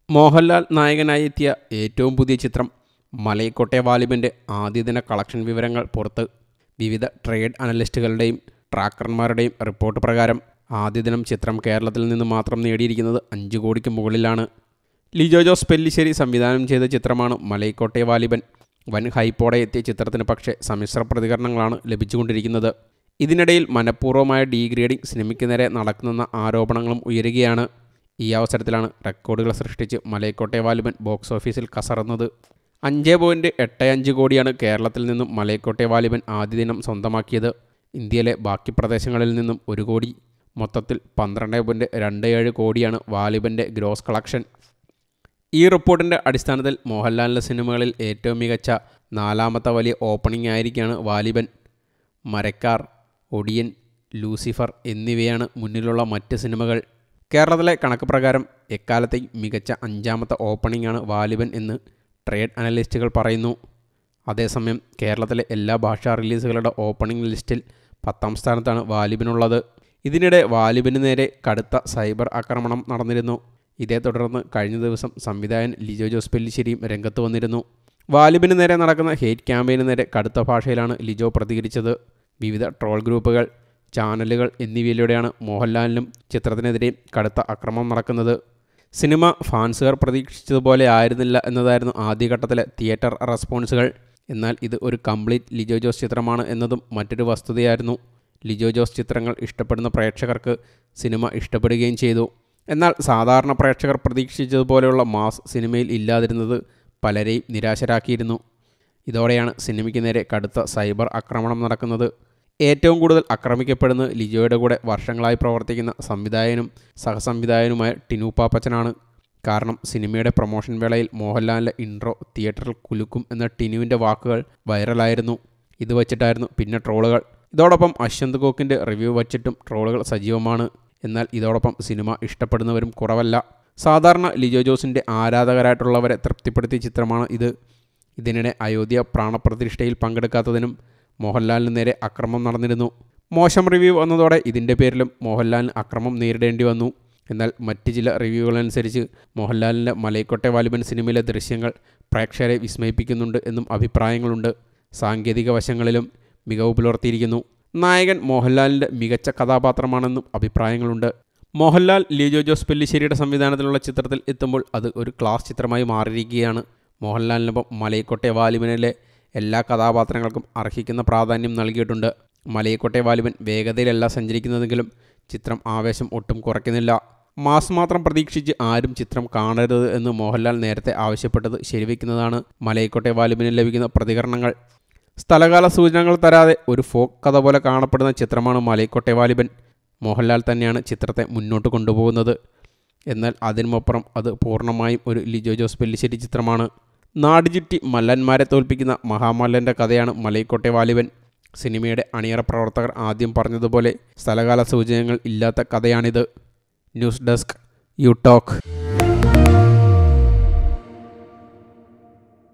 മോഹൻലാൽ നായകനായി എത്തിയ ഏറ്റവും പുതിയ ചിത്രം മലൈക്കോട്ടെ വാലിബൻ്റെ ആദ്യദിന കളക്ഷൻ വിവരങ്ങൾ പുറത്ത്. വിവിധ ട്രേഡ് അനലിസ്റ്റുകളുടെയും ട്രാക്കർമാരുടെയും റിപ്പോർട്ട് പ്രകാരം ആദ്യദിനം ചിത്രം കേരളത്തിൽ നിന്ന് മാത്രം നേടിയിരിക്കുന്നത് 5 കോടിക്ക് മുകളിലാണ്. ലിജോ ജോസ് പെല്ലിശ്ശേരി സംവിധാനം ചെയ്ത ചിത്രമാണ് മലൈക്കോട്ടെ വാലിബൻ. വൻ ഹൈപ്പോടെ എത്തിയ ചിത്രത്തിന് പക്ഷേ സമ്മിശ്ര പ്രതികരണങ്ങളാണ് ലഭിച്ചുകൊണ്ടിരിക്കുന്നത്. ഇതിനിടയിൽ മനഃപൂർവ്വമായ ഡീഗ്രേഡിംഗ് സിനിമയ്ക്ക് നേരെ നടക്കുന്നെന്ന ആരോപണങ്ങളും ഉയരുകയാണ്. ഈ അവസരത്തിലാണ് റെക്കോർഡുകൾ സൃഷ്ടിച്ച് മലൈക്കോട്ടെ വാലിബൻ ബോക്സ് ഓഫീസിൽ കസറുന്നത്. 5.85 കോടിയാണ് കേരളത്തിൽ നിന്നും മലൈക്കോട്ടെ വാലിബൻ ആദ്യ ദിനം സ്വന്തമാക്കിയത്. ഇന്ത്യയിലെ ബാക്കി പ്രദേശങ്ങളിൽ നിന്നും 1 കോടി. മൊത്തത്തിൽ 12.27 കോടിയാണ് വാലിബൻ്റെ ഗ്രോസ് കളക്ഷൻ. ഈ റിപ്പോർട്ടിൻ്റെ അടിസ്ഥാനത്തിൽ മോഹൻലാലിൻ്റെ സിനിമകളിൽ ഏറ്റവും മികച്ച 4ാമത്തെ വലിയ ഓപ്പണിംഗ് ആയിരിക്കുകയാണ് വാലിബൻ. മരക്കാർ, ഒടിയൻ, ലൂസിഫർ എന്നിവയാണ് മുന്നിലുള്ള മറ്റ് സിനിമകൾ. കേരളത്തിലെ കണക്ക് പ്രകാരം എക്കാലത്തെയും മികച്ച 5ാമത്തെ ഓപ്പണിംഗ് ആണ് വാലിബൻ എന്ന് ട്രേഡ് അനലിസ്റ്റുകൾ പറയുന്നു. അതേസമയം കേരളത്തിലെ എല്ലാ ഭാഷാ റിലീസുകളുടെ ഓപ്പണിംഗ് ലിസ്റ്റിൽ 10ാം സ്ഥാനത്താണ് വാലിബനുള്ളത്. ഇതിനിടെ വാലിബന് നേരെ കടുത്ത സൈബർ ആക്രമണം നടന്നിരുന്നു. ഇതേ തുടർന്ന് കഴിഞ്ഞ ദിവസം സംവിധായകൻ ലിജോ ജോസ് പെല്ലിശ്ശേരിയും രംഗത്ത് വന്നിരുന്നു. വാലിബന് നേരെ നടക്കുന്ന ഹെയ്റ്റ് ക്യാമ്പയിന് നേരെ കടുത്ത ഭാഷയിലാണ് ലിജോ പ്രതികരിച്ചത്. വിവിധ ട്രോൾ ഗ്രൂപ്പുകൾ, ചാനലുകൾ എന്നിവയിലൂടെയാണ് മോഹൻലാലിനും ചിത്രത്തിനെതിരെ കടുത്ത ആക്രമണം നടക്കുന്നത്. സിനിമ ഫാൻസുകാർ പ്രതീക്ഷിച്ചതുപോലെ ആയിരുന്നില്ല എന്നതായിരുന്നു ആദ്യഘട്ടത്തിലെ തിയേറ്റർ റെസ്പോൺസുകൾ. എന്നാൽ ഇത് ഒരു കംപ്ലീറ്റ് ലിജോ ജോസ് ചിത്രമാണ് എന്നതും മറ്റൊരു വസ്തുതയായിരുന്നു. ലിജോ ജോസ് ചിത്രങ്ങൾ ഇഷ്ടപ്പെടുന്ന പ്രേക്ഷകർക്ക് സിനിമ ഇഷ്ടപ്പെടുകയും ചെയ്തു. എന്നാൽ സാധാരണ പ്രേക്ഷകർ പ്രതീക്ഷിച്ചതുപോലെയുള്ള മാസ് സിനിമയിൽ ഇല്ലാതിരുന്നത് പലരെയും നിരാശരാക്കിയിരുന്നു. ഇതോടെയാണ് സിനിമയ്ക്ക് നേരെ കടുത്ത സൈബർ ആക്രമണം നടക്കുന്നത്. ഏറ്റവും കൂടുതൽ ആക്രമിക്കപ്പെടുന്നത് ലിജോയുടെ കൂടെ വർഷങ്ങളായി പ്രവർത്തിക്കുന്ന സംവിധായകനും സഹസംവിധായകനുമായ ടിനു പാപ്പച്ചനാണ്. കാരണം സിനിമയുടെ പ്രൊമോഷൻ വേളയിൽ മോഹൻലാലിൻ്റെ ഇൻട്രോ തിയേറ്ററിൽ കുലുക്കും എന്ന ടിനുവിൻ്റെ വാക്കുകൾ വൈറലായിരുന്നു. ഇത് വച്ചിട്ടായിരുന്നു പിന്നെ ട്രോളുകൾ. ഇതോടൊപ്പം അശ്വന്ത് ഗോക്കിൻ്റെ റിവ്യൂ വച്ചിട്ടും ട്രോളുകൾ സജീവമാണ്. എന്നാൽ ഇതോടൊപ്പം സിനിമ ഇഷ്ടപ്പെടുന്നവരും കുറവല്ല. സാധാരണ ലിജോ ജോസിൻ്റെ ആരാധകരായിട്ടുള്ളവരെ തൃപ്തിപ്പെടുത്തിയ ചിത്രമാണ് ഇത്. ഇതിനിടെ അയോധ്യ പ്രാണപ്രതിഷ്ഠയിൽ പങ്കെടുക്കാത്തതിനും മോഹൻലാലിന് നേരെ അക്രമം നടന്നിരുന്നു. മോശം റിവ്യൂ വന്നതോടെ ഇതിൻ്റെ പേരിലും മോഹൻലാലിന് അക്രമം നേരിടേണ്ടി വന്നു. എന്നാൽ മറ്റ് ചില റിവ്യൂകളനുസരിച്ച് മോഹൻലാലിൻ്റെ മലൈക്കോട്ടെ വാലിബൻ സിനിമയിലെ ദൃശ്യങ്ങൾ പ്രേക്ഷകരെ വിസ്മയിപ്പിക്കുന്നുണ്ട് എന്നും അഭിപ്രായങ്ങളുണ്ട്. സാങ്കേതിക വശങ്ങളിലും മികവ് പുലർത്തിയിരിക്കുന്നു. നായകൻ മോഹൻലാലിൻ്റെ മികച്ച കഥാപാത്രമാണെന്നും അഭിപ്രായങ്ങളുണ്ട്. മോഹൻലാൽ ലിജോ ജോസ് പെല്ലിശ്ശേരിയുടെ സംവിധാനത്തിലുള്ള ചിത്രത്തിൽ എത്തുമ്പോൾ അത് ഒരു ക്ലാസ് ചിത്രമായി മാറിയിരിക്കുകയാണ്. മോഹൻലാലിനൊപ്പം മലൈക്കോട്ടെ വാലിബനിലെ എല്ലാ കഥാപാത്രങ്ങൾക്കും അർഹിക്കുന്ന പ്രാധാന്യം നൽകിയിട്ടുണ്ട്. മലൈക്കോട്ടെ വാലിബൻ വേഗതയിലല്ല സഞ്ചരിക്കുന്നതെങ്കിലും ചിത്രം ആവേശം ഒട്ടും കുറയ്ക്കുന്നില്ല. മാസ് മാത്രം പ്രതീക്ഷിച്ച് ആരും ചിത്രം കാണരുത് എന്ന് മോഹൻലാൽ നേരത്തെ ആവശ്യപ്പെട്ടത് ശരിവയ്ക്കുന്നതാണ് മലൈക്കോട്ടെ വാലിബനിൽ ലഭിക്കുന്ന പ്രതികരണങ്ങൾ. സ്ഥലകാല സൂചനകൾ തരാതെ ഒരു ഫോക്ക് കഥ പോലെ കാണപ്പെടുന്ന ചിത്രമാണ് മലൈക്കോട്ടെ വാലിബൻ. മോഹൻലാൽ തന്നെയാണ് ചിത്രത്തെ മുന്നോട്ട് കൊണ്ടുപോകുന്നത്. എന്നാൽ അതിനുമപ്പുറം അത് പൂർണ്ണമായും ഒരു ലിജോ ജോസ് പെല്ലിശ്ശേരി ചിത്രമാണ്. നാടുചുറ്റി മല്ലന്മാരെ തോൽപ്പിക്കുന്ന മഹാമല്ലൻ്റെ കഥയാണ് മലൈക്കോട്ടെ വാലിബൻ. സിനിമയുടെ അണിയറ പ്രവർത്തകർ ആദ്യം പറഞ്ഞതുപോലെ സ്ഥലകാല സൂചനകൾ ഇല്ലാത്ത കഥയാണിത്. News desk, you talk.